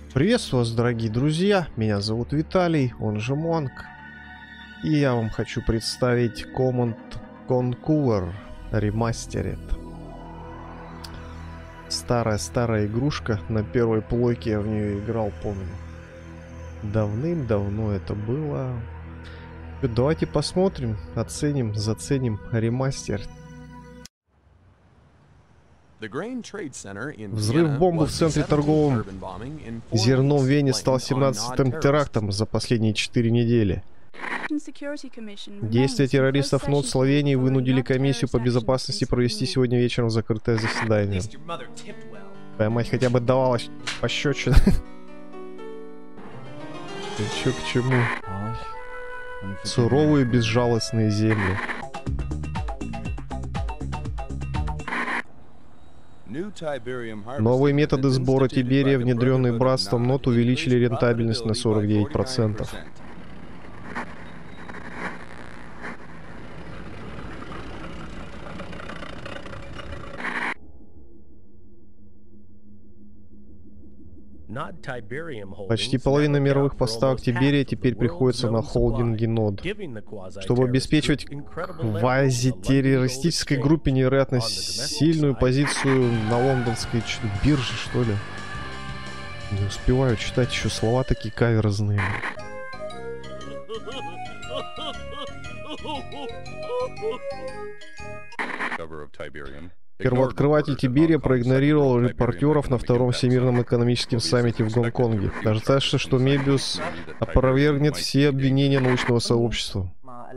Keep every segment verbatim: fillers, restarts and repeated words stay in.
Приветствую вас, дорогие друзья, меня зовут Виталий, он же Монк. И я вам хочу представить Command Conquer Remastered. Старая-старая игрушка, на первой плойке я в нее играл, помню. Давным-давно это было. Давайте посмотрим, оценим, заценим ремастер. Взрыв бомбы в центре торговом зерном Вене стал семнадцатым терактом за последние четыре недели. Действия террористов НОТ Словении вынудили комиссию по безопасности провести сегодня вечером закрытое заседание. Твоя мать хотя бы давала пощечину. Ты чё к чему? Суровые безжалостные земли. Новые методы сбора Тиберия, внедренные братством НОТ, увеличили рентабельность на сорок девять процентов. Почти половина мировых поставок Тиберия теперь приходится на холдинги НОД. Чтобы обеспечивать квазитеррористической группе невероятно сильную позицию на лондонской бирже, что ли. Не успеваю читать, еще слова такие каверзные. Первооткрыватель Тиберия проигнорировал репортеров на втором Всемирном экономическом саммите в Гонконге. Ожидается, что Мебиус опровергнет все обвинения научного сообщества.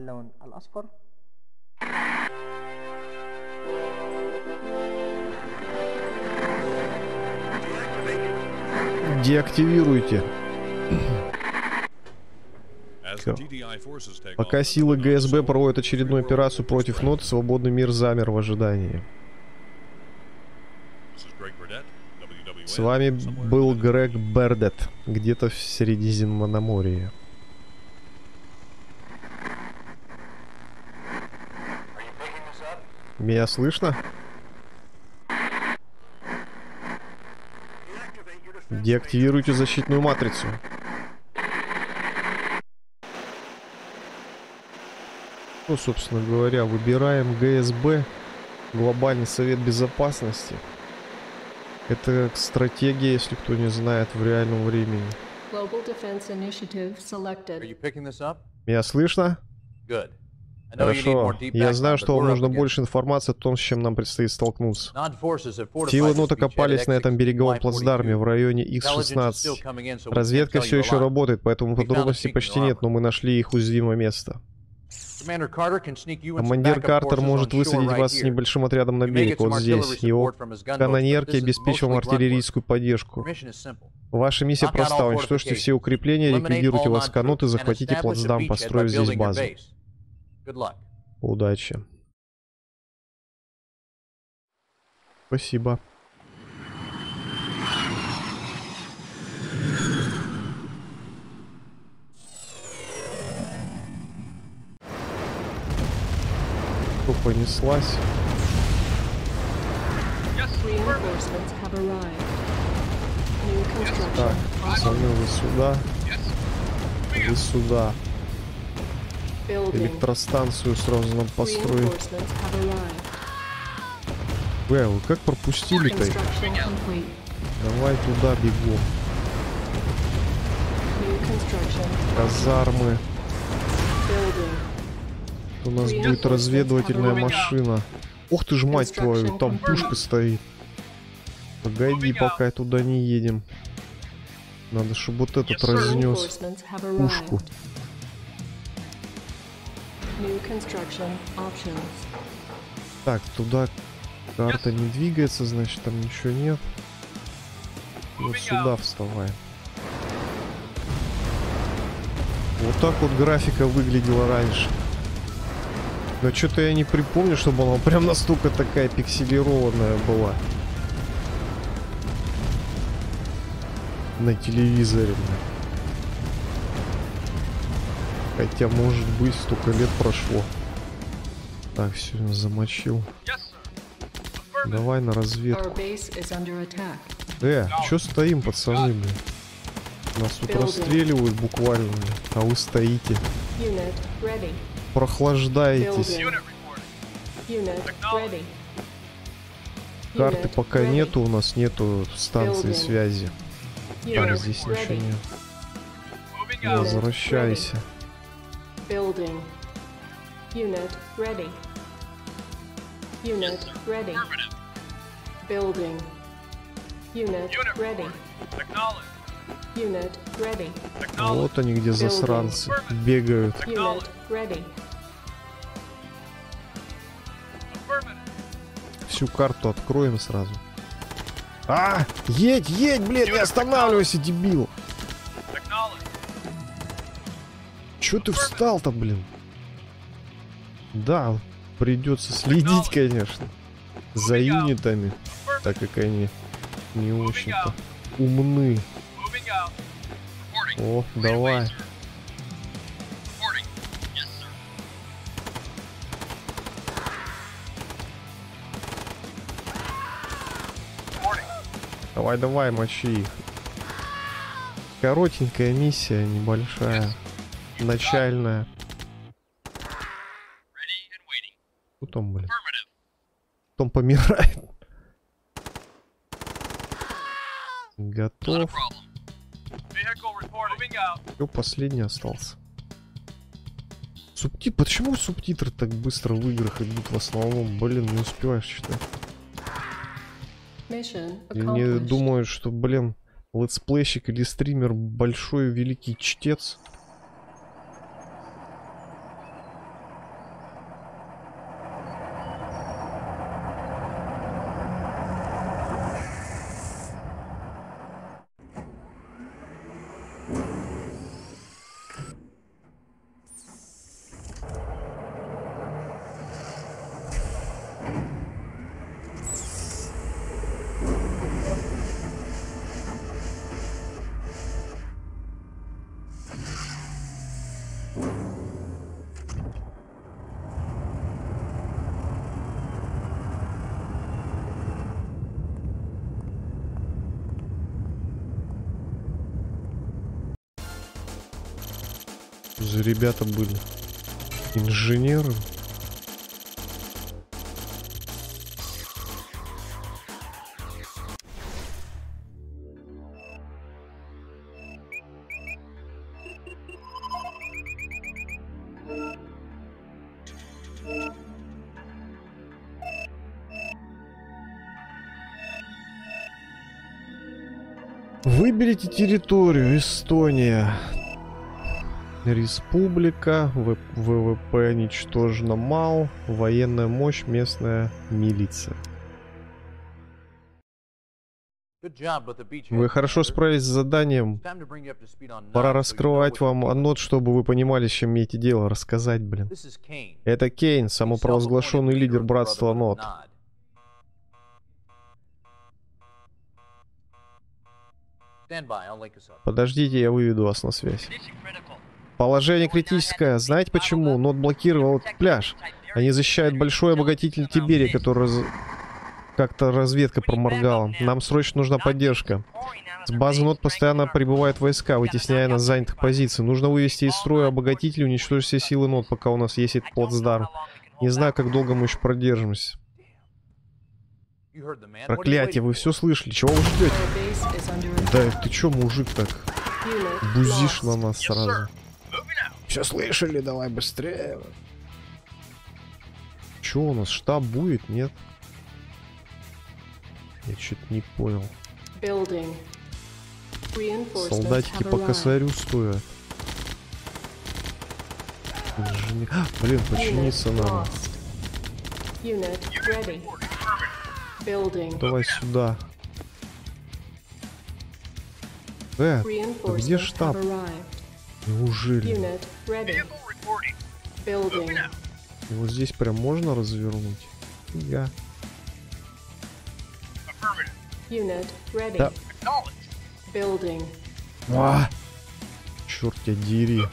Деактивируйте. Пока силы ГСБ проводят очередную операцию против НОТ, свободный мир замер в ожидании. С вами был Грег Бердет, где-то в Средиземноморье. Меня слышно? Деактивируйте защитную матрицу. Ну, собственно говоря, выбираем ГСБ, Глобальный совет безопасности. Это стратегия, если кто не знает, в реальном времени. Меня слышно? Хорошо. Я знаю, что вам нужно больше информации о том, с чем нам предстоит столкнуться. Силы НОТ окопались на этом береговом плацдарме в районе икс шестнадцать. Разведка все еще работает, поэтому подробностей почти нет, но мы нашли их уязвимое место. Командир Картер может высадить вас с небольшим отрядом на берег, вот здесь. Его канонерки обеспечивают артиллерийскую поддержку. Ваша миссия проста. Уничтожьте все укрепления, ликвидируйте войска НОТ и захватите плацдарм, построив здесь базу. Удачи. Спасибо. Понеслась. Так, пацаны, вы сюда. Вы сюда. Электростанцию сразу нам построить. Вы, вы как пропустили-то? Давай туда бегом. Казармы. У нас будет разведывательная машина. Ух ты ж, мать твою, там пушка стоит. Погоди, пока я туда не едем. Надо, чтобы вот этот разнес пушку. Так, туда карта не двигается, значит там ничего нет. Вот сюда вставай. Вот так вот графика выглядела раньше. Но что-то я не припомню, чтобы она прям настолько такая пикселированная была. На телевизоре. Хотя, может быть, столько лет прошло. Так, все, замочил. Давай на разведку. Э, чё стоим, пацаны, блин? Нас тут расстреливают буквально, а вы стоите. Прохлаждаетесь. Карты пока нету, у нас нету станции связи. Там здесь ничего нет. Возвращайся. Unit ready. Unit ready. Building. Unit ready. Unit ready. Вот они где засранцы бегают. Unit ready. Всю карту откроем сразу. А, едь, едь, блин, не останавливайся, дебил. Чё ты встал-то, блин? Да, придется следить, конечно, за юнитами, так как они не очень-то умны. О, давай. Давай, давай, мочи их. Коротенькая миссия, небольшая, начальная. Потом, блин. Потом помирает. Готов. Все, последний остался. Субтитры. Почему субтитры так быстро в играх идут в основном? Блин, не успеваешь читать. Я не думаю, что, блин, летсплейщик или стример большой великий чтец. За ребята были инженеры. Выберите территорию. Эстония. Республика, ВВП ничтожно мал, военная мощь, местная милиция. Вы хорошо справились с заданием. Пора раскрывать вам аннот, чтобы вы понимали, с чем имеете дело. Рассказать, блин. Это Кейн, самопровозглашенный лидер братства Нот. Подождите, я выведу вас на связь. Положение критическое. Знаете почему? Нот блокировал этот пляж. Они защищают большой обогатитель Тиберия, который раз... как-то разведка проморгала. Нам срочно нужна поддержка. С базы Нот постоянно прибывают войска, вытесняя нас с занятых позиций. Нужно вывести из строя обогатитель и уничтожить все силы Нот, пока у нас есть этот плацдарм. Не знаю, как долго мы еще продержимся. Проклятие, вы все слышали? Чего вы ждете? Да, ты че, мужик, так бузишь на нас сразу? Все слышали? Давай быстрее. Че у нас? Штаб будет? Нет? Я что-то не понял. Солдатики по косарю стоят. Инженер... А, блин, починиться надо. Давай сюда. Э, а где штаб? Неужели? И вот здесь прям можно развернуть? Я. Да. А! Черт тебя дери.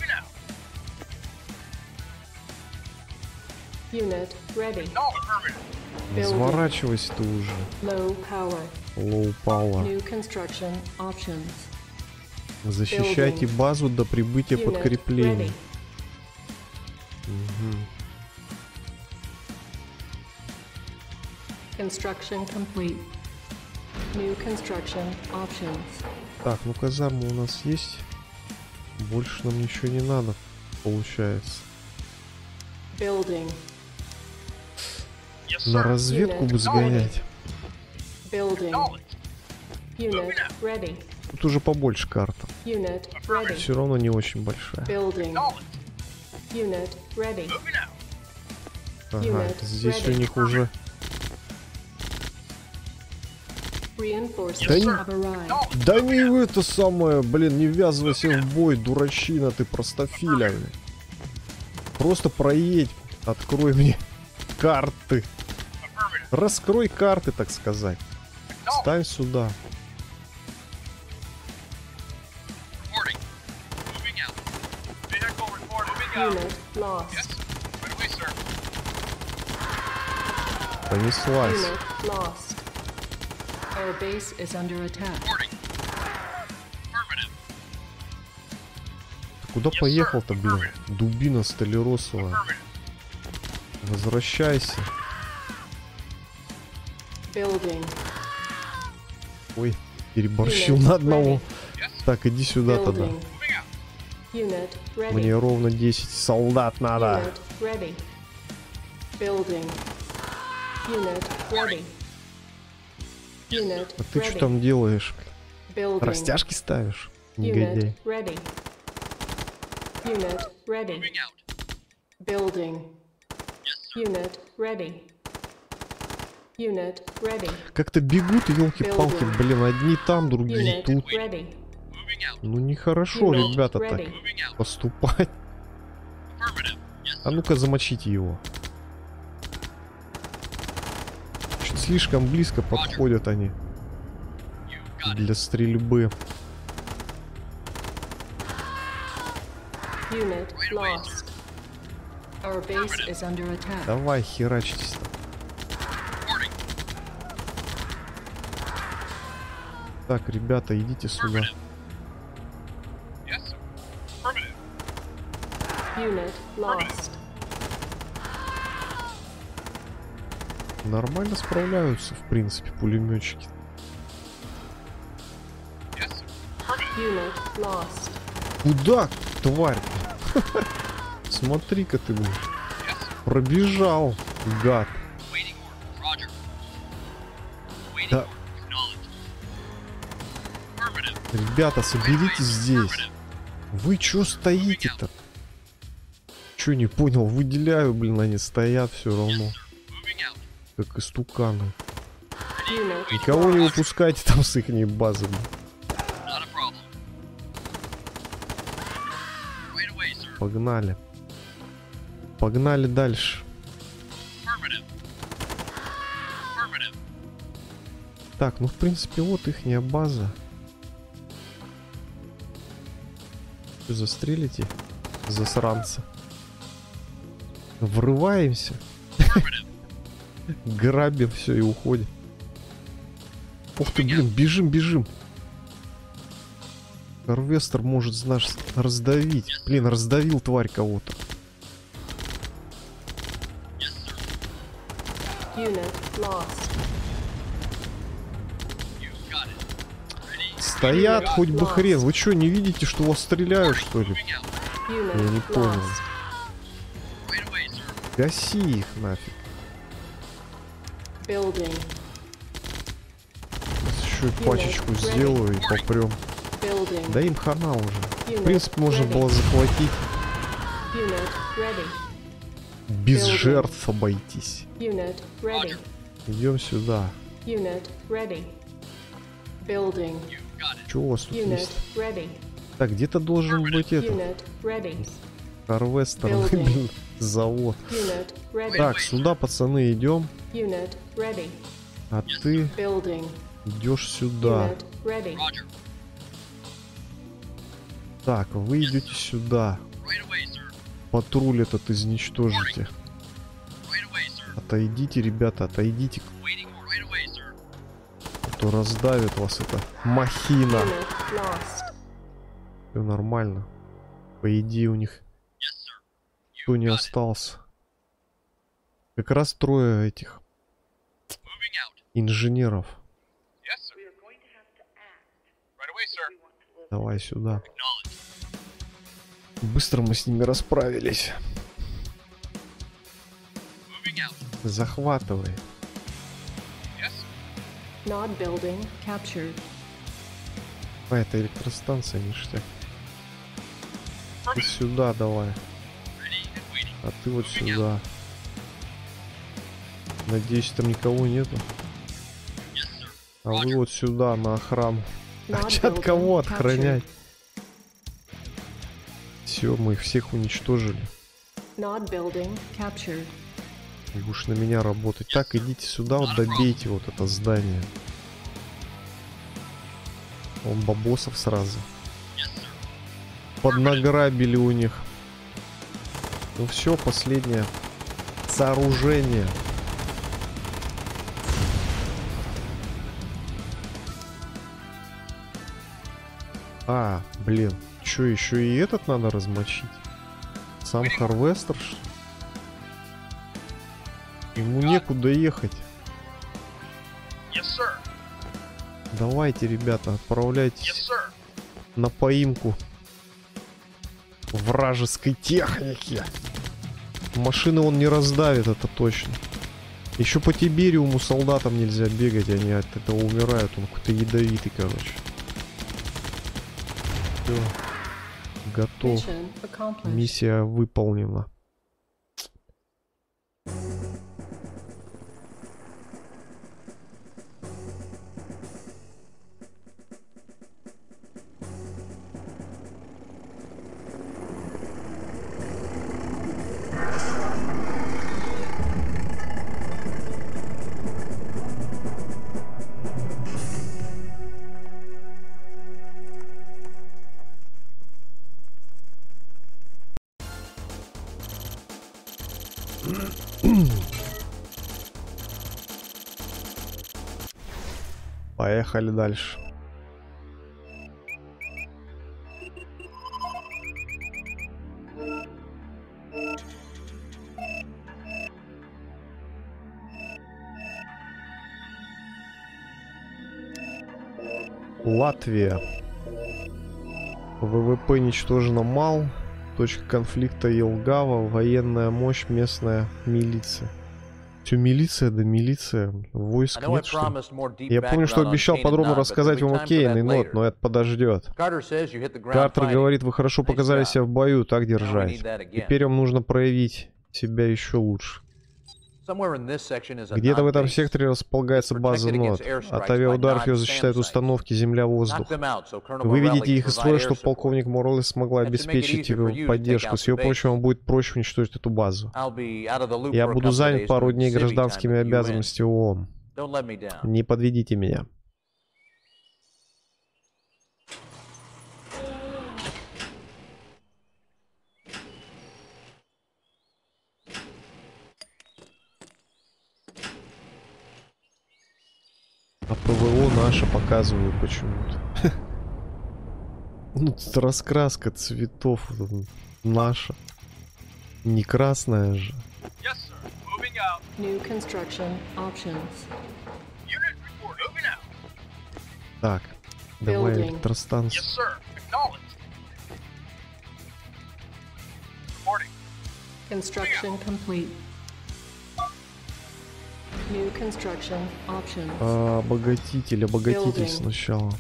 Не разворачивайся ты уже. Low power. Защищайте базу до прибытия подкреплений. Угу. Construction complete. New construction options. Так, ну казарма у нас есть. Больше нам ничего не надо, получается. Building. На разведку бы сгонять. Building. Unit ready. Тут уже побольше карта. Unit ready. Все равно не очень большая. Building. Unit ready. Ага, здесь у них уже... Да не, да не это самое, блин, не ввязывайся в бой, дурачина ты, простофиля. Просто проедь, открой мне карты. Раскрой карты, так сказать. Стань сюда. Понеслась. Our base is under attack. Ты куда поехал-то, блин? Дубина столяросовая. Возвращайся. Building. Ой, переборщил на одного. Так, иди сюда тогда. Мне ровно десять солдат надо. Building. Unit ready. А ты что там делаешь? Building. Растяжки ставишь? Негодяй. Ready. Unit ready. Building. Unit ready. Unit ready. Как-то бегут, елки-палки, блин, одни там, другие Unit тут. ready. Ну нехорошо, Unit ребята, так ready. поступать. А ну-ка замочите его. Чуть слишком близко подходят они для стрельбы. Unit lost. Our base is under attack. Давай, херачитесь. Так, ребята, идите сюда. Unit lost. Нормально справляются, в принципе, пулеметчики. Unit lost. Куда, тварь? Смотри-ка ты, блин. Пробежал, гад. Да. Ребята, соберитесь здесь. Вы чё стоите-то? Чё, не понял? Выделяю, блин, они стоят все равно. Как истуканы. Никого не выпускайте там с ихней базы. Погнали. Погнали дальше. Так, ну в принципе вот ихняя база. Что, застрелите? Засранца. Врываемся. Грабим все и уходим. Ух ты, блин, бежим, бежим. Харвестер может нас раздавить. Блин, раздавил тварь кого-то. Стоят хоть бы хрен. Вы что, не видите, что вас стреляют, что ли? Я не понял. Гаси их нафиг. Еще пачечку сделаю и попрем. Да им хана уже. В принципе, можно было заплатить. Без жертв обойтись. Идем сюда. Что у вас тут есть? Так, где-то должен быть этот Харвестер, блин, завод. Так, сюда, пацаны, идем. А ты идешь сюда. Так, вы идете сюда. Патруль этот изничтожите. Отойдите, ребята, отойдите. А то раздавит вас эта махина. Все нормально. По идее у них никто не остался. Как раз трое этих инженеров. Давай сюда. Быстро мы с ними расправились. Захватывай. А, это электростанция, ништяк. Ты сюда давай. А ты вот сюда. Надеюсь, там никого нету. А вы вот сюда, на охрану. А от кого охранять? Все, мы их всех уничтожили. И уж на меня работать. Так, идите сюда, вот добейте вот это здание. Он бабосов сразу. Поднаграбили у них. Ну все, последнее сооружение. А, блин. Что, еще и этот надо размочить? Сам Харвестер? Ему некуда ехать. Давайте, ребята, отправляйтесь на поимку вражеской техники. Машины он не раздавит, это точно. Еще по Тибериуму солдатам нельзя бегать, они от этого умирают. Он какой-то ядовитый, короче. Все. Готов. Миссия выполнена. Поехали дальше. Латвия. ВВП ничтожно мал. Точка конфликта Елгава. Военная мощь, местная милиция. Все милиция, да милиция. Войск нет, что ли? Я помню, что обещал подробно рассказать вам о Кейн и Нот, но это подождет. Картер говорит, вы хорошо показали себя в бою, так держать. Теперь вам нужно проявить себя еще лучше. Где-то в этом секторе располагается база Нот. От авиаударов ее защищают установки земля-воздух. Вы видите их из строя, чтобы полковник Моролес смогла обеспечить его поддержку. С ее помощью вам будет проще уничтожить эту базу. Я буду занят пару дней гражданскими обязанностями ООН. Не подведите меня. А ПВО наше показывают почему-то. Ну, тут раскраска цветов наша. Не красная же. Так, давай электростанцию. А, обогатитель, обогатитель Building. Сначала.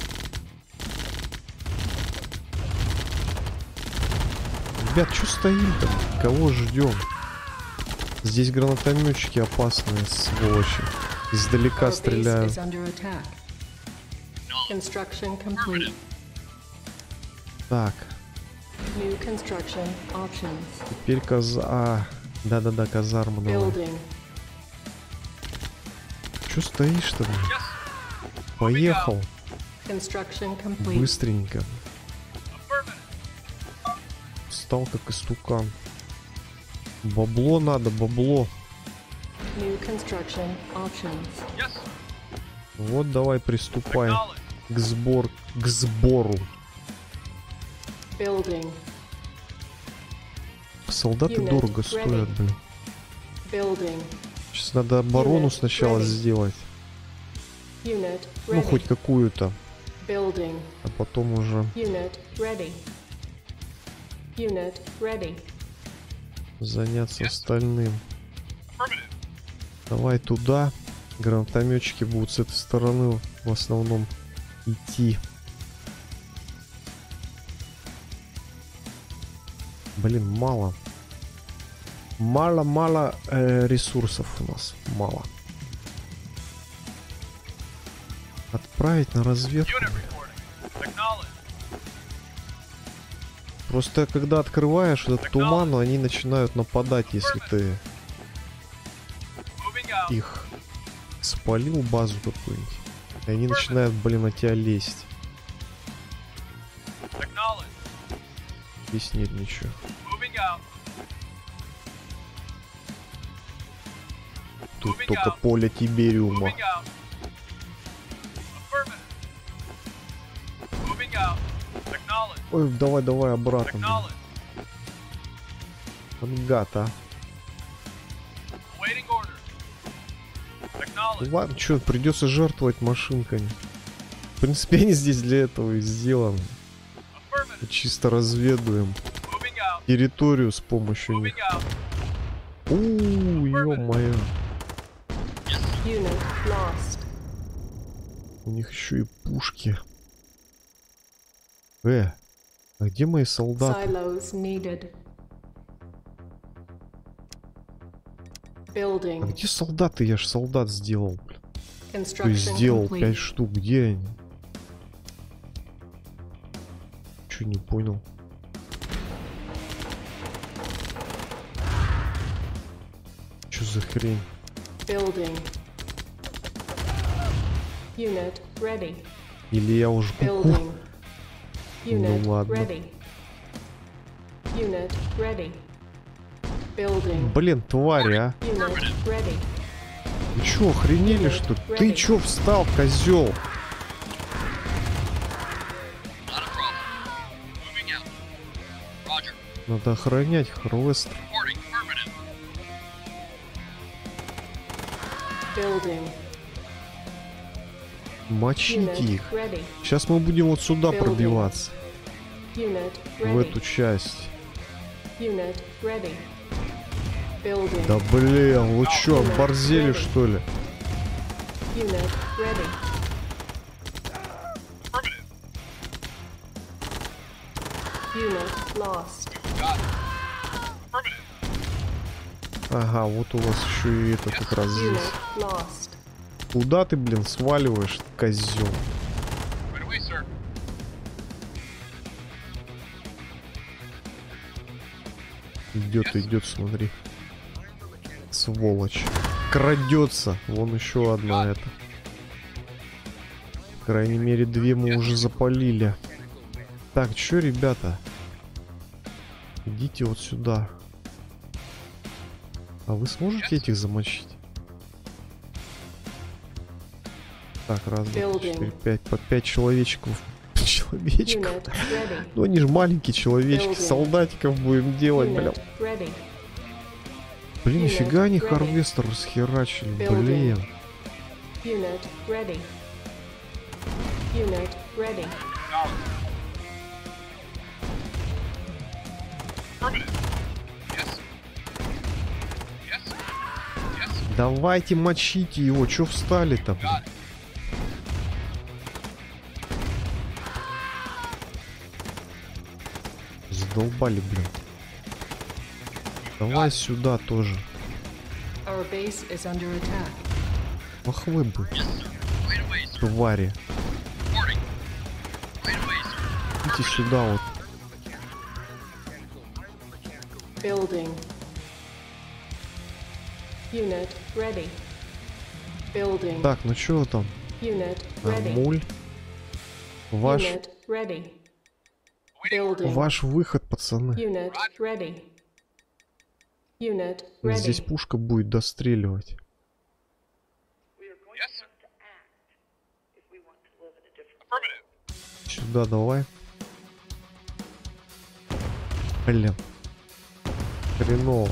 Ребят, что стоим-то? Кого ждем? Здесь гранатометчики опасные, сволочи. Издалека стреляют. Так. Теперь каза... А, да-да-да, казарма. Че стоишь-то? Поехал. Быстренько. Стал как истукан. Бабло надо, бабло. Вот давай приступай к сбор, к сбору. Building. Солдаты Unit дорого ready. Стоят, блин. Building. Сейчас надо оборону Unit сначала ready. Сделать. Unit ну, ready. Хоть какую-то. Building. А потом уже... Unit ready. Unit ready. Заняться yes. Остальным. Давай туда. Гранатометчики будут с этой стороны в основном идти. Блин, мало. Мало-мало э, ресурсов у нас. Мало. Отправить на разведку. Просто когда открываешь этот туман, они начинают нападать, если ты их спалил, базу какую-нибудь. И они начинают, блин, на тебя лезть. Здесь нет ничего. Тут только поле Тибериума. Ой, давай, давай обратно. Вот гад, а. Ладно, что, придется жертвовать машинками. В принципе, они здесь для этого и сделаны. Чисто разведываем территорию с помощью них. Ууу, ё-моё. У них еще и пушки. Э, а где мои солдаты? А где солдаты? Я ж солдат сделал. То есть сделал пять штук. Где они? Чё, не понял. Чё за хрень? Или я уже куку? Ну ладно. Блин, твари, а. Вы чё, охренели, что ли? Ты чё встал, козел? Надо охранять Харвестер. Мочите их. Сейчас мы будем вот сюда пробиваться. В эту часть. Да блин, вы чё, оборзели что ли? Ага, вот у вас еще и это как раз здесь. Куда ты, блин, сваливаешь, козел? Идет, идет, смотри. Сволочь. Крадется. Вон еще одна это. По крайней мере, две мы уже запалили. Так, что, ребята? Идите вот сюда. А вы сможете этих замочить? Так, раз, два, четыре, пять. По пять человечков. Человечков. Ну они же маленькие человечки. Солдатиков будем делать, бля. Блин, нифига они Харвестер расхерачили, блин. Давайте мочите его, чё встали-то, блин? Задолбали, блин. Давай сюда тоже. Ах вы бы, твари. Идите сюда вот. Building. Unit ready. Building. Так, ну чё там? Unit ready. Муль. Ваш... Unit ready. Building. Ваш выход, пацаны. Unit ready. Unit ready. Здесь пушка будет достреливать. Сюда давай. Блин. Хреново.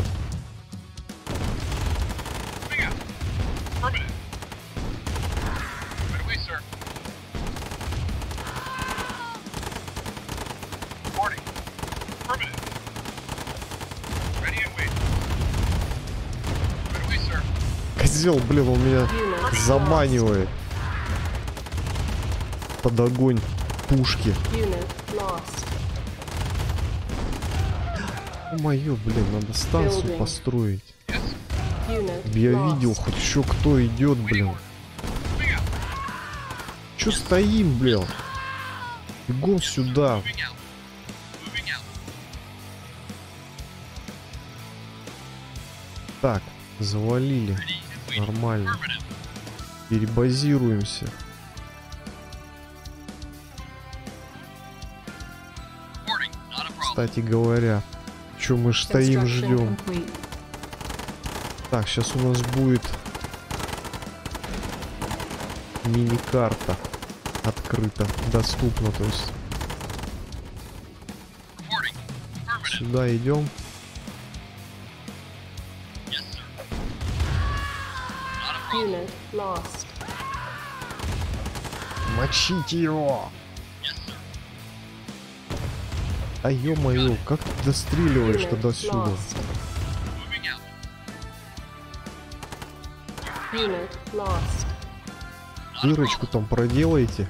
Козел, блин, он меня заманивает под огонь пушки. Мое, блин, надо станцию построить. Я видел хоть еще кто идет, блин. Че стоим, блин? Бегом сюда. Так, завалили. Нормально. Перебазируемся. Кстати говоря, что мы ж стоим, ждем. Так, сейчас у нас будет мини-карта открыта, доступна, то есть. Сюда идем. Мочите его! А ё-моё, как ты достреливаешь тогда сюда? Дырочку там проделайте.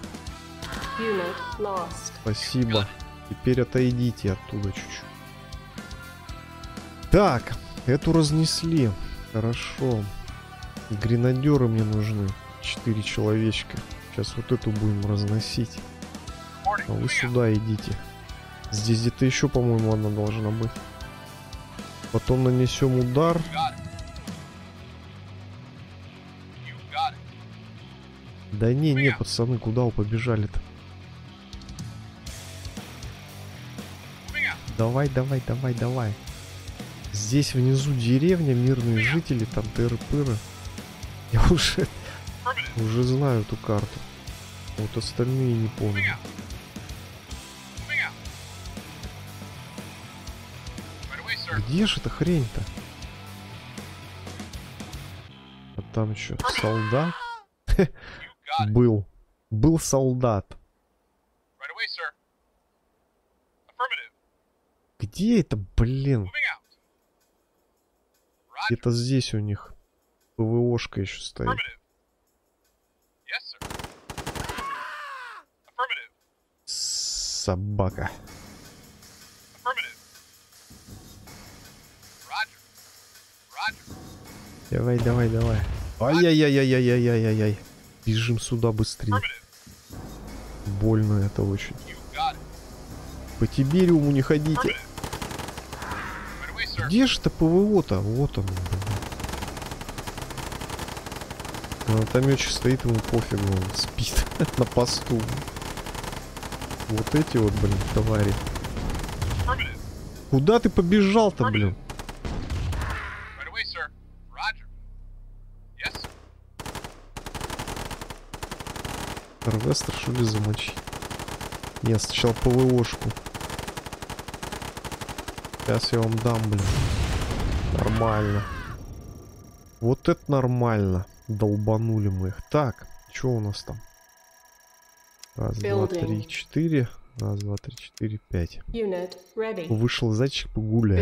Спасибо. Теперь отойдите оттуда чуть-чуть. Так, эту разнесли. Хорошо. Гренадеры мне нужны. Четыре человечка. Сейчас вот эту будем разносить. А вы сюда идите. Здесь где-то еще, по-моему, она должна быть. Потом нанесем удар. Да не, не, пацаны, куда вы побежали-то? Давай, давай, давай, давай. Здесь внизу деревня, мирные жители, там тыры-пыры. Я уже, уже знаю эту карту. Вот остальные не помню. Где же эта хрень-то? А там что, солдат? Был. Был солдат. Где это, блин? Где-то здесь у них ПВОшка еще стоит. Собака. Давай, давай, давай. Ай-яй-яй-яй-яй-яй-яй-яй. Бежим сюда быстрее. Больно это очень. По Тибериуму не ходите. Где же-то ПВО-то? Вот он. Гранатометчик стоит, ему пофигу, он спит на посту. Вот эти вот, блин, твари. Куда ты побежал-то, блин? Харвестер, что ли, замочить? Нет, сначала ПВОшку. Сейчас я вам дам, блин. Нормально. Вот это нормально. Долбанули мы их. Так, что у нас там? Раз, два, три, четыре. Раз, два, три, четыре, пять. Вышел зайчик погулять.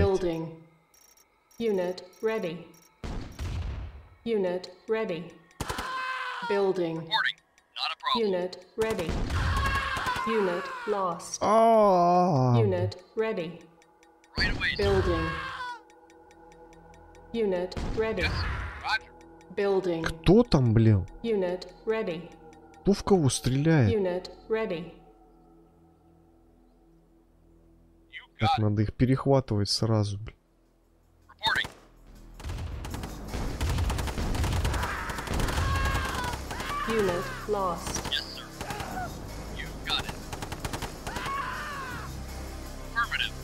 Unit ready. Unit ready. Building. Unit ready. Unit lost. Oh. Unit ready. Building. Unit ready. Building. Кто там, блин? Unit ready. Кто в кого стреляет? Unit ready. Так, надо их перехватывать сразу, блин. Unit lost. Yes, sir. You got it. Affirmative.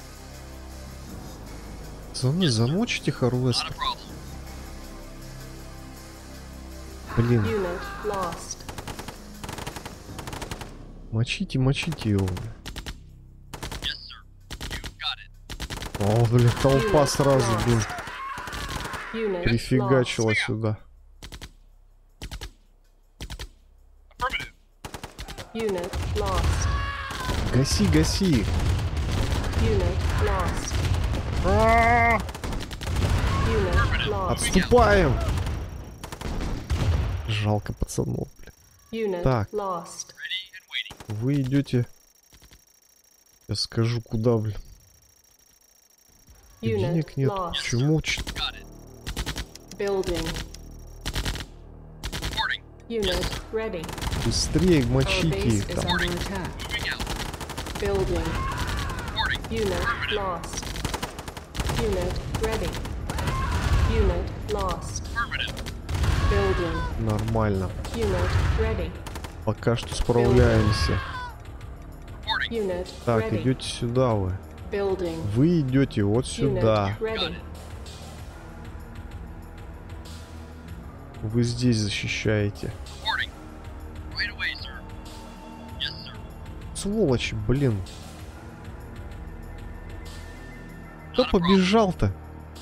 Пацаны, замочите Харвестер. Блин. Unit lost. Мочите, мочите его. Yes, sir. You got it. О, блин, толпа сразу, блин, прифигачила сюда. Гаси, гаси. Отступаем. Жалко пацанов, блин. Так. Вы идете. Я скажу, куда, блин. Денег нет. Почему? Быстрее мочите их там. Нормально. Пока что справляемся. Так, идете сюда вы. Вы идете вот сюда. Вы здесь защищаете. Сволочи, блин. Кто побежал-то?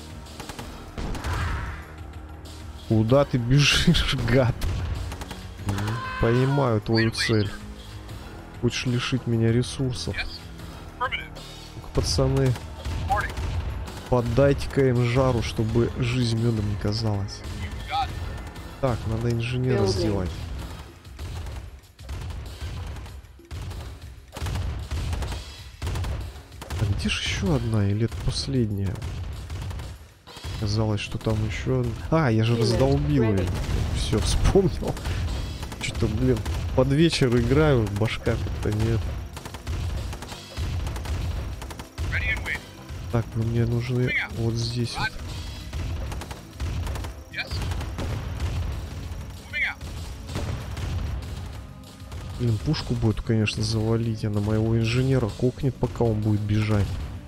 Куда ты бежишь, гад? Понимаю твою цель. Хочешь лишить меня ресурсов. Пацаны, поддайте-ка им жару, чтобы жизнь медом не казалась. Так, надо инженера сделать. А где же еще одна? Или это последняя? Казалось, что там еще... А, я же раздолбил ее. Все, вспомнил. Что-то, блин, под вечер играю, башка как-то нет. Так, вы мне нужны вот здесь вот. Блин, пушку будет, конечно, завалить. А на моего инженера кокнет, пока он будет бежать.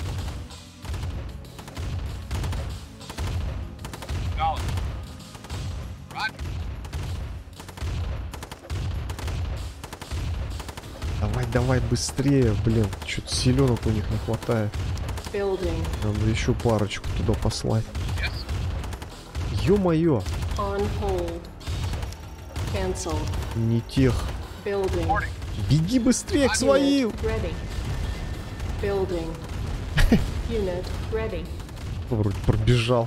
Давай, давай, быстрее, блин. Что-то селенок у них не хватает. Надо еще парочку туда послать. Ё-моё! Не тех. Беги быстрее к своим! Вроде пробежал.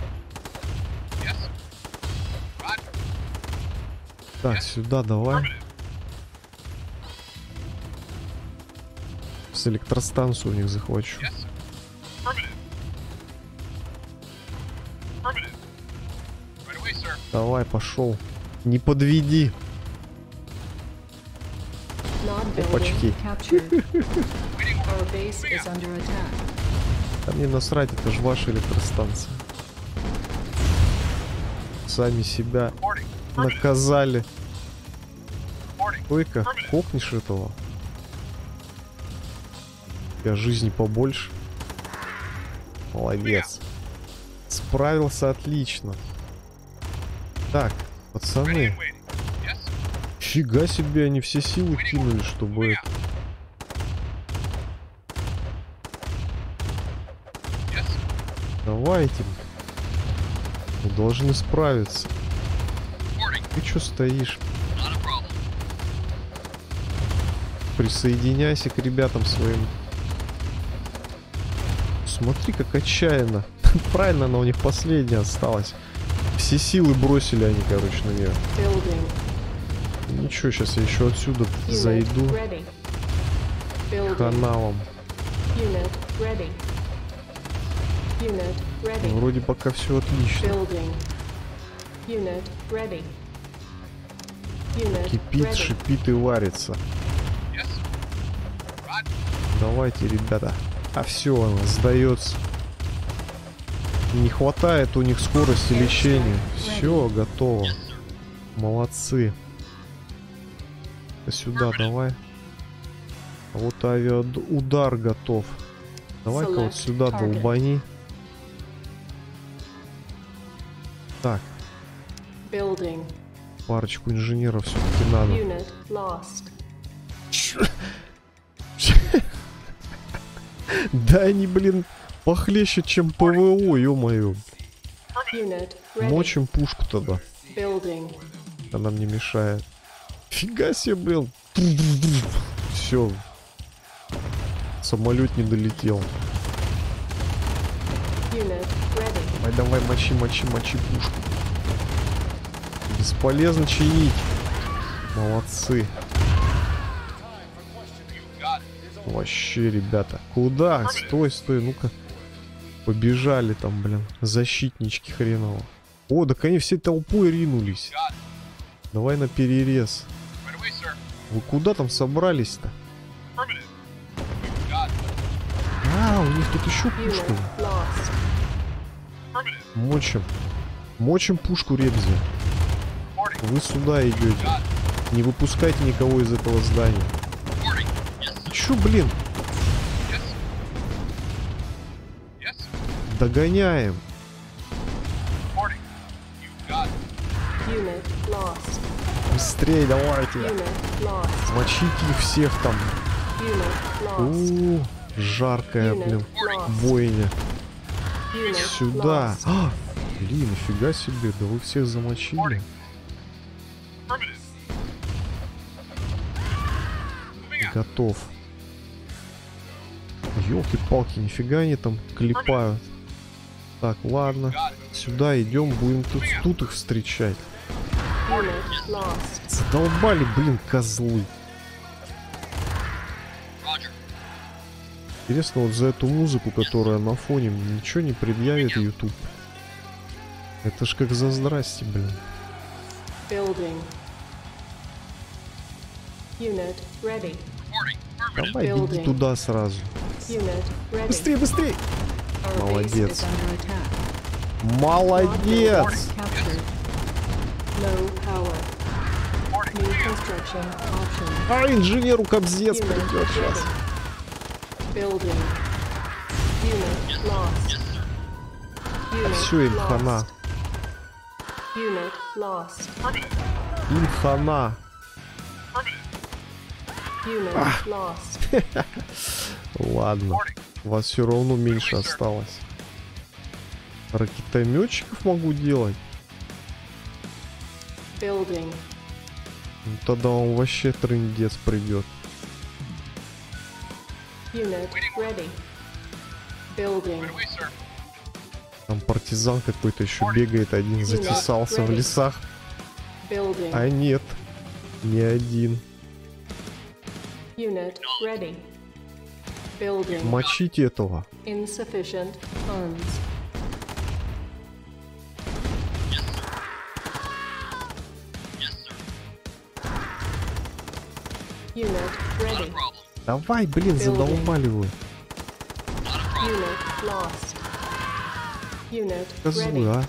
Так, сюда давай. С электростанцию у них захвачу. Давай, пошел. Не подведи. Опачки. Да мне насрать, это же ваша электростанция. Сами себя наказали. Ой-ка, кокнешь этого. У тебя жизни побольше. Молодец. Справился отлично. Так, пацаны. Фига себе, они все силы кинули, чтобы... Давайте. Мы должны справиться. Ты чё стоишь? Присоединяйся к ребятам своим. Смотри, как отчаянно. Правильно, она у них последняя осталась. Все силы бросили они, короче, на нее. Ничего, сейчас я еще отсюда зайду к каналам. Вроде пока все отлично. Кипит, шипит и варится. Давайте, ребята. А все, она сдается. Не хватает у них скорости лечения. Все, готово. Молодцы. Сюда давай. А вот авиаудар готов. Давай-ка вот сюда долбани. Так. Парочку инженеров все-таки надо. Да они, блин, Похлеще, чем ПВО, ё-моё. Мочим пушку тогда. Она мне мешает. Фига себе, блин. Все. Самолет не долетел. Давай, давай, мочи, мочи, мочи пушку. Бесполезно чинить. Молодцы. Вообще, ребята. Куда? Стой, стой, ну-ка. Побежали там, блин. Защитнички хреново. О, так они все толпой ринулись. Давай на перерез. Вы куда там собрались-то? А, у них тут еще пушка. Мочим. Мочим пушку Ребзи. Вы сюда идете. Не выпускайте никого из этого здания. Чё, блин? Догоняем. Быстрее, давайте. Мочите их всех там. У-у-у, жаркая, блин, бойня. Сюда. А, блин, нифига себе, да вы всех замочили. Готов. Ёлки-палки, нифига они там клепают. Так, ладно. Сюда идем, будем тут, тут их встречать. Задолбали, блин, козлы. Интересно, вот за эту музыку, которая на фоне, ничего не предъявит YouTube. Это ж как за здрасте, блин. Давай, беги туда сразу. Быстрее, быстрее! Молодец. Молодец! А, инженеру кобзец придет сейчас. Все, им хана. Им хана. А. Ладно. У вас все равно меньше осталось. Ракетометчиков могу делать. Ну, тогда он вообще трындец придет. Там партизан какой-то еще бегает, один затесался в лесах. А нет, не один. Мочите этого. Давай, блин, задолбали вы. Козлы, а?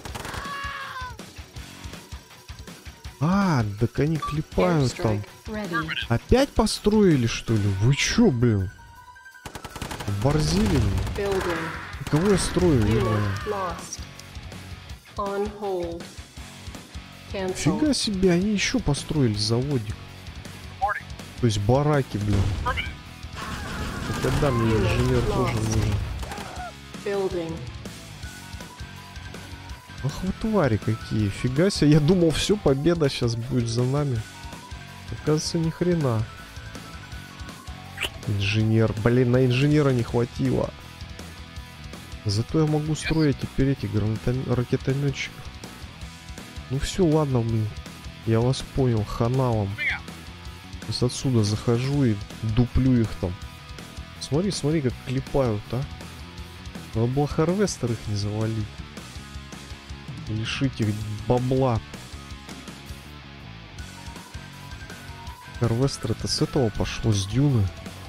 А, так они клепают там. Опять построили, что ли? Вы чё, блин? Борзили меня? Кого я строю? Фига себе, они еще построили заводик. То есть бараки, блин. Тогда мне инженер тоже нужен. Ах вы твари какие. Фига себе. Я думал, все, победа сейчас будет за нами. Оказывается, ни хрена. Инженер. Блин, на инженера не хватило. Зато я могу строить теперь этих ракетометчиков. Ну все, ладно, блин. Я вас понял. Хана вам. Сейчас отсюда захожу и дуплю их там. Смотри, смотри, как клепают, а. Надо было Харвестер их не завалить. Лишить их бабла. Харвестер это с этого пошло, с дюны.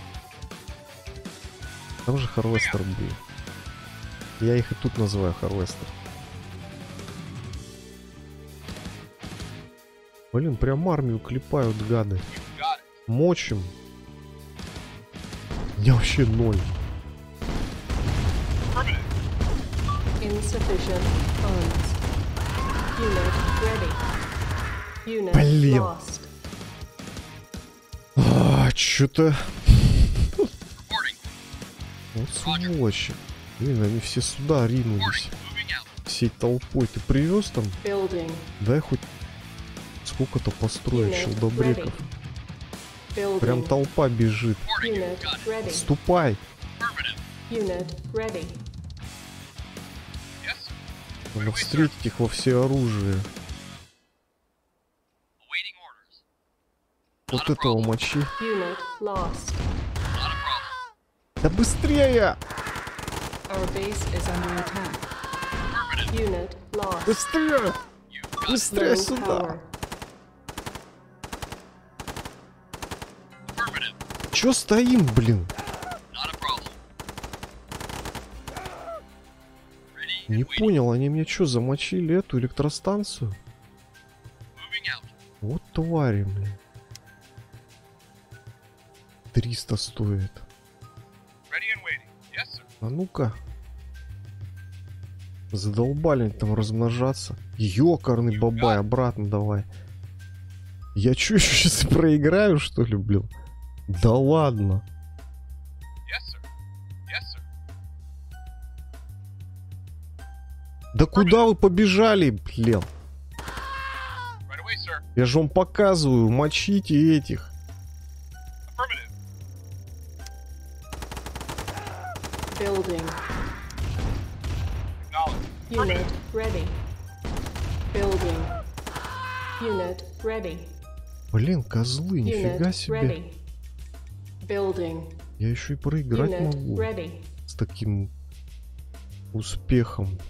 Там же Харвестер был. Я их и тут называю Харвестер. Блин, прям армию клепают, гады. Мочим. У меня вообще ноль. Блин. А, чё-то... Вот сволочи. Блин, они все сюда ринулись. Всей толпой. Ты привез там? Building. Дай хоть сколько-то построить щелдобреков. Building. Прям толпа бежит. Unit ready. Ступай. Unit ready. Надо встретить их во всеоружие. Вот этого мочи. Unit lost. Да быстрее! Our base is under attack. Unit lost. Быстрее! Быстрее Low сюда! power. Чё стоим, блин? Не понял, они мне что, замочили эту электростанцию? Вот твари, блин. триста стоит. А ну-ка. Задолбали там размножаться. Ёкарный бабай, обратно давай. Я чё, еще сейчас проиграю, что ли, блин? Да ладно. Да куда вы побежали, блин? Я же вам показываю, мочите этих. Building. Unit ready. Building. Unit ready. Блин, козлы, нифига Unit себе. ready. Building. Я еще и проиграть Unit могу ready. с таким успехом.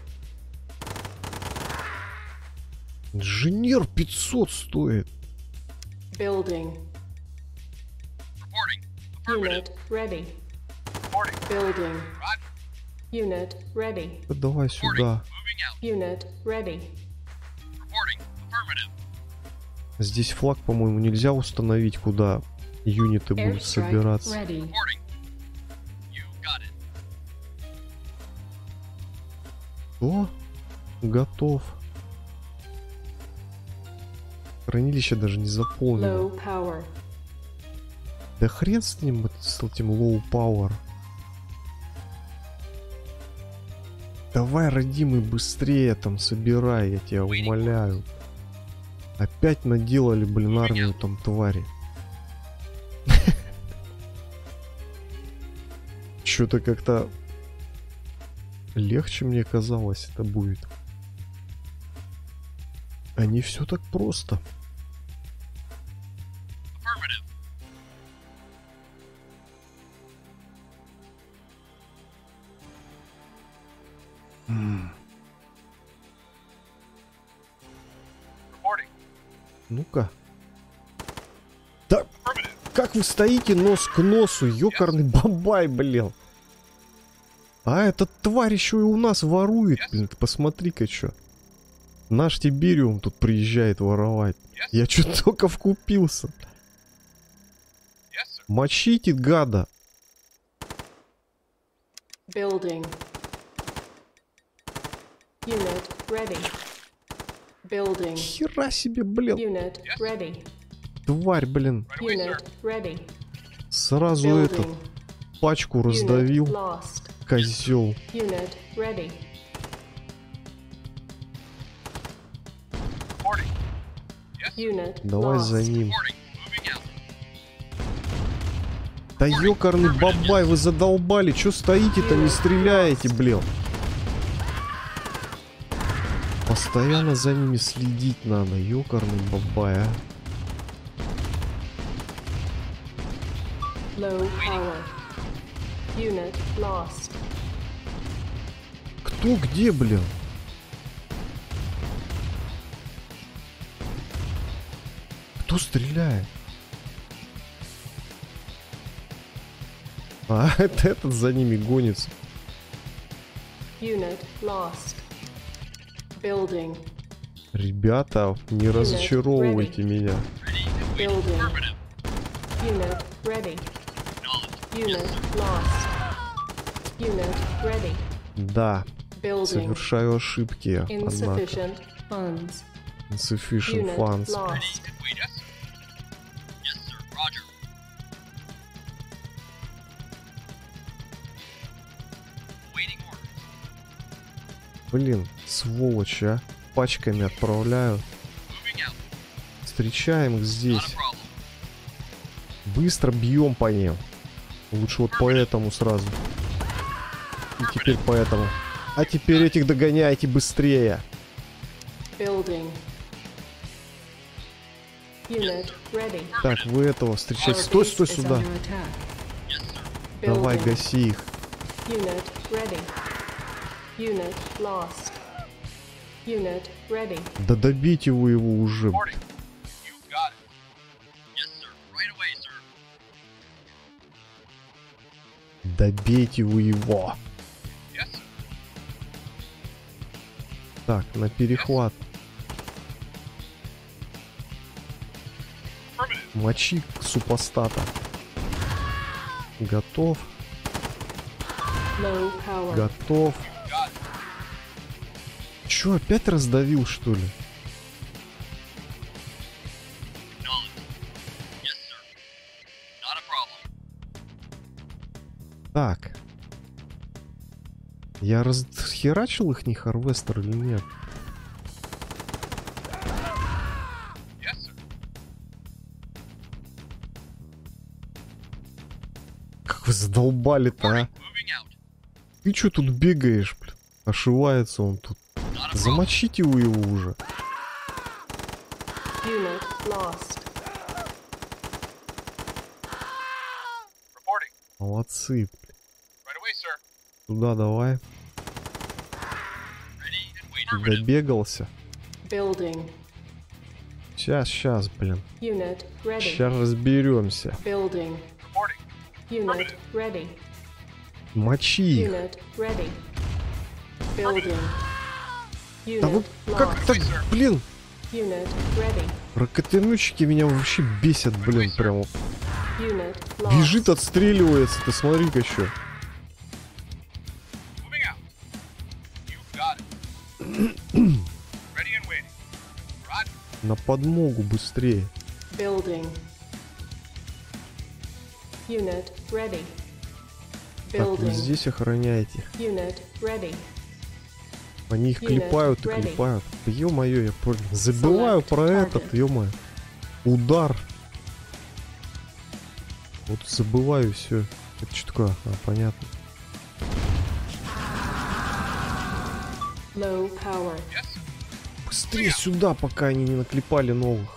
Инженер пятьсот стоит. Building. Unit ready. Building. Unit ready. Да давай сюда. Unit ready. Здесь флаг, по-моему, нельзя установить, куда юниты будут Airstrike собираться. ready. О, готов. Хранилище даже не заполнено. Low power. Да хрен с ним, с этим low power. Давай, родимый, быстрее там собирай, я тебя умоляю. Опять наделали, блин, армию там твари. Что-то как-то легче мне казалось это будет. А не все так просто. М. Ну-ка. Да, как вы стоите нос к носу, ёкарный бабай, блин. А этот тварь еще и у нас ворует, блин, ты посмотри-ка, чё. Наш Тибериум тут приезжает воровать. Я чё только вкупился. Мочите, гада. Building. Unit ready. Building. Хера себе, блин. Unit ready. Тварь, блин. Unit ready. Сразу Building. этот пачку Unit раздавил. lost. Козел. Unit ready. Unit Давай lost. за ним. Да ёкарный бабай, вы задолбали. Чё стоите-то, не стреляете, блин? Постоянно за ними следить надо, ёкарный бабай, а. Low power. Unit lost. Кто где, блин? Кто стреляет? А, это этот за ними гонится. Unit lost. Building. Ребята, не разочаровывайте меня. Building. Unit ready. Unit lost. Unit ready. Да, Building. совершаю ошибки, однако. Insufficient funds. Insufficient Unit funds. lost. Блин, сволочь, а. Пачками отправляю. Встречаем их здесь. Быстро бьем по ним. Лучше вот по этому сразу. И теперь по этому. А теперь этих догоняйте быстрее. Так, вы этого встречайте. Стой, стой сюда. Давай, гаси их. Да добейте вы его уже. Добейте вы его. Так, на перехват. Мочи супостата. Готов. Готов. Чё, опять раздавил, что ли? Так. Я расхерачил их, не Харвестер или нет? Как вы задолбали-то, а? Ты чё тут бегаешь, блин? Ошивается он тут. Замочите вы его уже. Молодцы. Туда давай. Добегался. Сейчас, сейчас, блин. Сейчас разберемся. Мочи их. Да вы как так, блин? Ракетоносчики меня вообще бесят, блин, прямо. Бежит, отстреливается, ты смотри-ка еще. На подмогу быстрее. Так, вы здесь охраняете. Они их клепают и клепают. Ё-моё, я понял. Забываю про этот, ё-моё. Удар. Вот забываю все. Это что такое? А, понятно. Быстрее сюда, пока они не наклепали новых.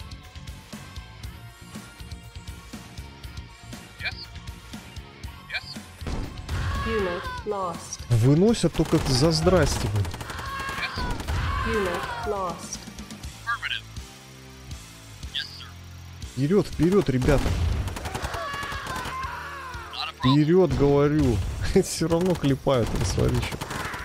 Выносят только за здрасте. Вперед, вперед, ребята. Вперед, говорю. Все равно клепают, смотри, что.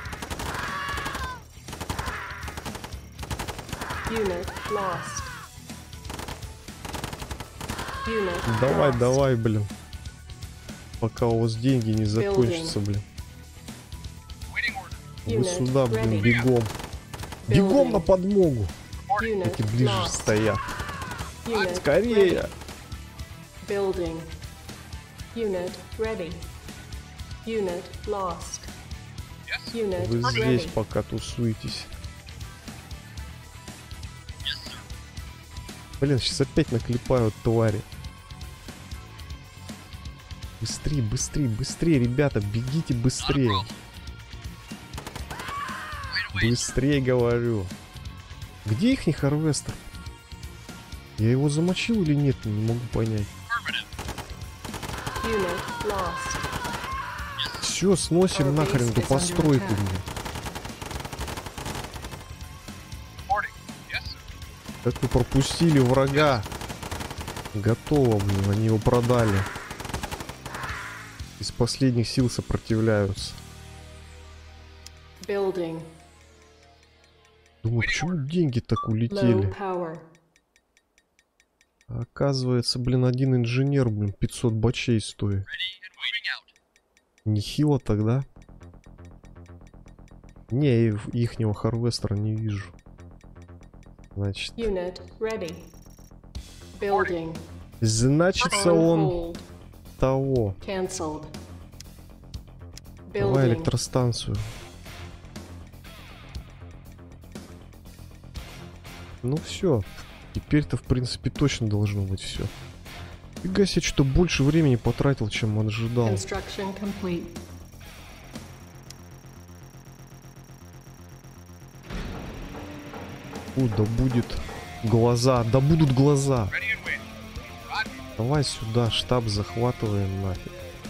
Давай, давай, блин. Пока у вас деньги не закончатся, блин. Вы сюда, блин, бегом. Бегом на подмогу. Эти ближе стоят. Скорее. Вы здесь пока тусуетесь. Блин, сейчас опять наклепают твари. Быстрее, быстрее, быстрее, ребята, бегите быстрее. Быстрее, говорю. Где их не Харвестер? Я его замочил или нет, не могу понять. Все, сносим нахрен эту постройку мне. Как вы пропустили врага? Готово, блин, они его продали. Из последних сил сопротивляются. Думаю, почему деньги так улетели? А оказывается, блин, один инженер, блин, пятьсот бачей стоит. Нехило тогда. Не, ихнего Харвестера не вижу. Значит. Значится он того. Давай электростанцию. Ну все. Теперь-то, в принципе, точно должно быть все. Фига себе, что больше времени потратил, чем ожидал. О, да будет глаза, да будут глаза. Давай сюда, штаб захватываем нафиг.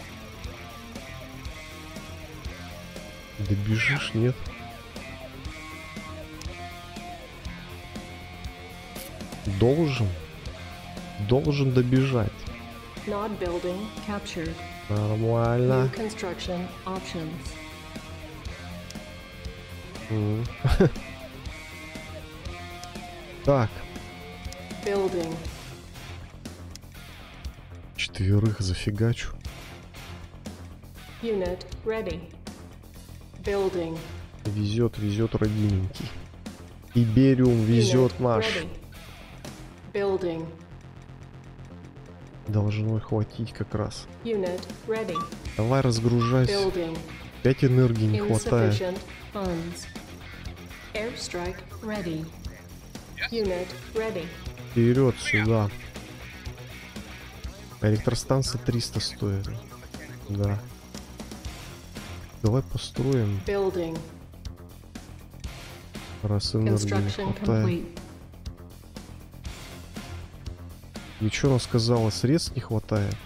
Добежишь, нет? Должен. Должен добежать. Нормально. Mm. Так. Building. Четверых зафигачу. Unit ready. Building. Везет, везет, родименький. Ибериум везет наш. Building. Должно хватить как раз. Unit ready. Давай разгружайся. Building. Пять энергии не хватает. Airstrike ready. Unit ready. Вперед сюда. Электростанция триста стоит. Да. Давай построим. Building. Раз энергии не хватает. И что она сказала? Средств не хватает.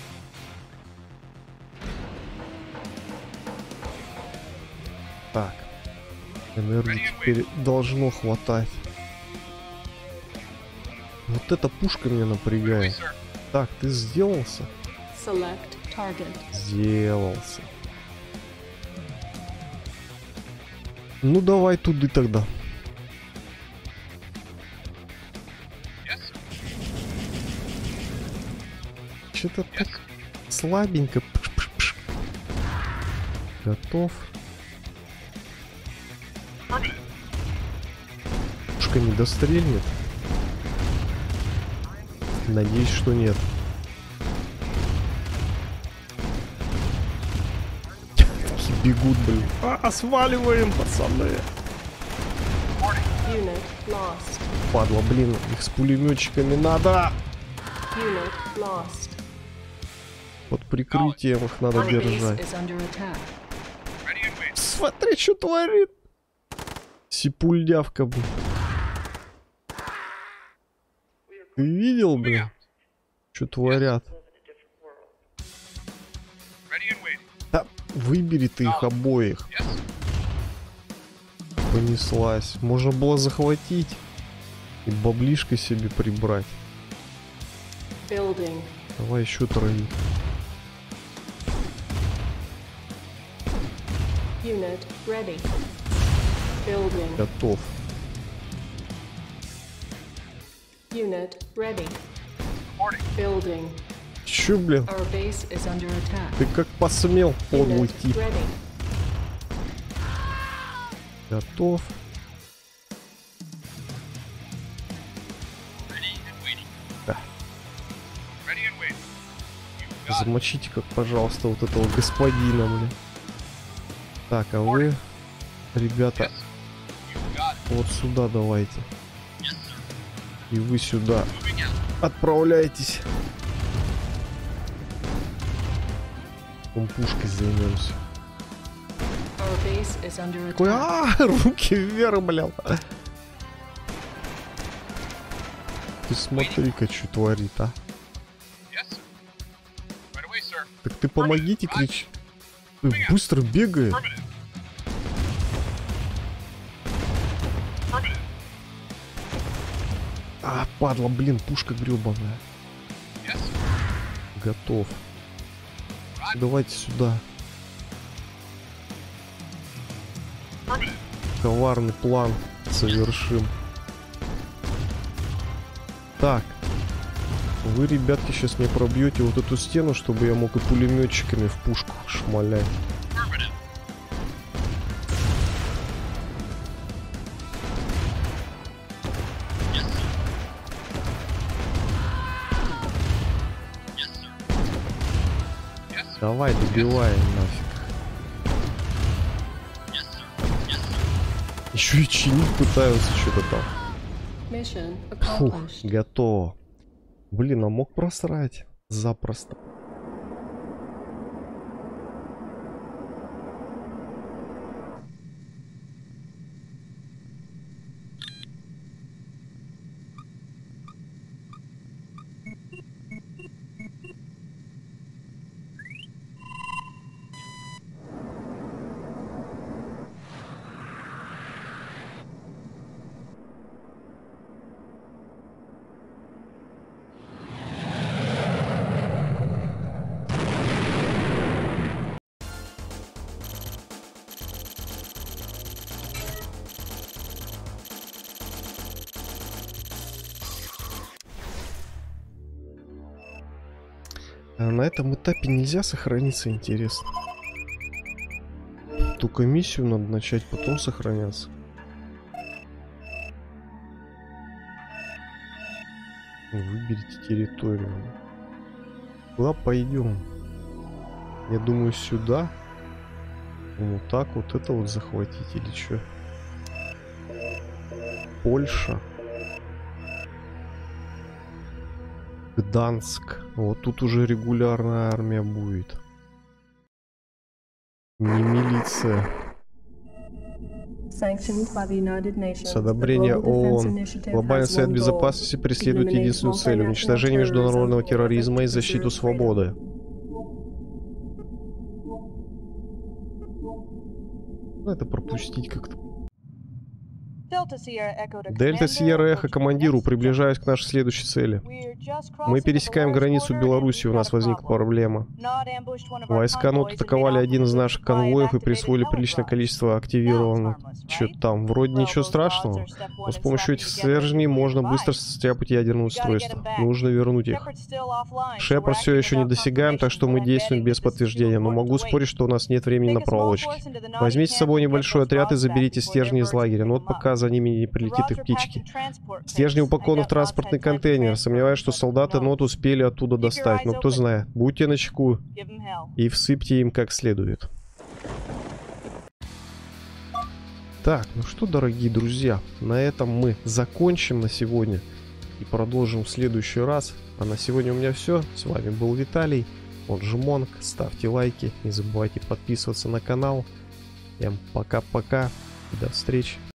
Так. Энергии теперь должно хватать. Вот эта пушка меня напрягает. Так, ты сделался? Сделался. Ну давай туды тогда. Что-то так слабенько. Пш-пш-пш. Готов. Пушка не дострельнет. Надеюсь, что нет. Такие бегут, блин. А, сваливаем, пацаны. Падла, блин, их с пулеметчиками надо. Под прикрытием их надо держать. Смотри, что творит. Сипульдявка, блин. Ты видел, блин? Что творят? Да, выбери ты их обоих. Понеслась. Можно было захватить и баблишко себе прибрать. Building. Давай еще троих. Unit ready. Building. Готов. Unit ready. Building. Чё, блин? Our base is under attack. Ты как посмел, подлый Unit тип. ready. Готов. Да. Замочите как, пожалуйста, вот этого господина, блин. Так, а вы, ребята, вот сюда давайте. И вы сюда отправляйтесь. Он пушкой займемся. Какой, а, руки вверх, бля. Ты смотри-ка, что творит, а. Так ты помогите, кричи. Ты быстро бегает. А, падла, блин, пушка гребаная. Готов. Давайте сюда. Коварный план совершим. Так. Вы, ребятки, сейчас не пробьете вот эту стену, чтобы я мог и пулеметчиками в пушку шмалять. Давай, добивай нафиг. Еще и чинить пытаются что-то там. Фух, готово. Блин, а мог просрать? Запросто. А на этом этапе нельзя сохраниться, интересно. Только миссию надо начать, потом сохраняться. Выберите территорию. Куда пойдем? Я думаю, сюда. Вот так вот это вот захватить или что? Польша. Гданск. Вот тут уже регулярная армия будет. Не милиция. С одобрения ООН. Глобальный совет безопасности преследует единственную цель — уничтожение международного терроризма и защиту свободы. Это пропустить как-то. Дельта Сьерра Эхо командиру, приближаюсь к нашей следующей цели. Мы пересекаем границу Беларуси, у нас возникла проблема. Войска НОТ атаковали один из наших конвоев и присвоили приличное количество активированных. Чё там, вроде ничего страшного, но с помощью этих стержней можно быстро состряпать ядерное устройство. Нужно вернуть их. Шепард все еще не досягаем, так что мы действуем без подтверждения, но могу спорить, что у нас нет времени на проволочки. Возьмите с собой небольшой отряд и заберите стержни из лагеря, но вот пока за ними не прилетит их птички. Стержни упакованы в транспортный контейнер. Сомневаюсь, что солдаты НОТ успели оттуда достать, но кто знает. Будьте начеку и всыпьте им как следует. Так, ну что, дорогие друзья, на этом мы закончим на сегодня и продолжим в следующий раз. А на сегодня у меня все. С вами был Виталий, он же Монк. Ставьте лайки, не забывайте подписываться на канал. Всем пока-пока, до встречи.